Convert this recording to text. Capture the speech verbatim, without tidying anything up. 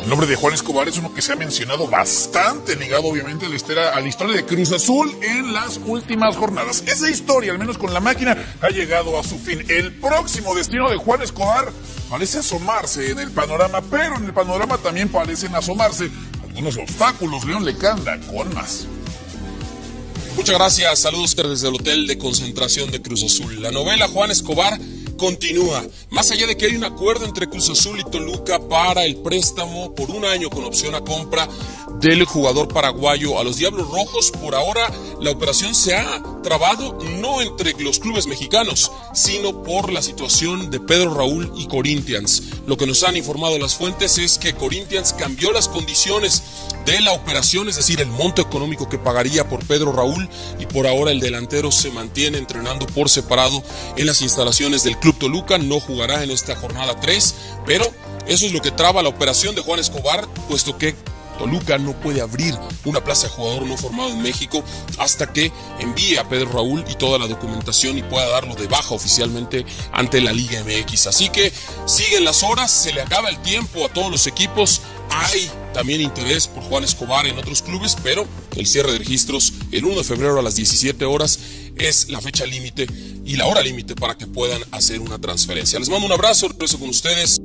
nombre de Juan Escobar es uno que se ha mencionado bastante, ligado obviamente a la, historia, a la historia de Cruz Azul en las últimas jornadas. Esa historia, al menos con la máquina, ha llegado a su fin. El próximo destino de Juan Escobar parece asomarse en el panorama, pero en el panorama también parecen asomarse algunos obstáculos. León Lecanda con más. Muchas gracias, saludos desde el hotel de concentración de Cruz Azul. La novela Juan Escobar continúa. Más allá de que hay un acuerdo entre Cruz Azul y Toluca para el préstamo por un año con opción a compra del jugador paraguayo a los Diablos Rojos, por ahora la operación se ha trabado no entre los clubes mexicanos, sino por la situación de Pedro Raúl y Corinthians. Lo que nos han informado las fuentes es que Corinthians cambió las condiciones de la operación, es decir, el monto económico que pagaría por Pedro Raúl, y por ahora el delantero se mantiene entrenando por separado en las instalaciones del Club Toluca. No jugará en esta jornada tres, pero eso es lo que traba la operación de Juan Escobar, puesto que Toluca no puede abrir una plaza de jugador no formado en México hasta que envíe a Pedro Raúl y toda la documentación y pueda darlo de baja oficialmente ante la Liga M X. Así que siguen las horas, se le acaba el tiempo a todos los equipos. Hay también interés por Juan Escobar en otros clubes, pero el cierre de registros el uno de febrero a las diecisiete horas es la fecha límite y la hora límite para que puedan hacer una transferencia. Les mando un abrazo, regreso con ustedes